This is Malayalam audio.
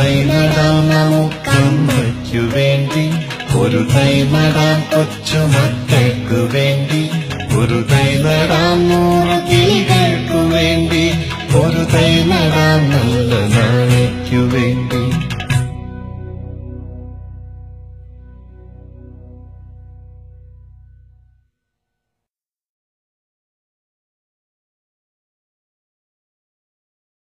തൈ നടാം നമുക്കമ്മയ്ക്കു വേണ്ടി, ഒരു തൈ നടാം കൊച്ചുമക്കൾക്കു വേണ്ടി, ഒരു തൈ നടാം 100 കിളികൾക്കു വേണ്ടി, ഒരു തൈ നടാം നല്ല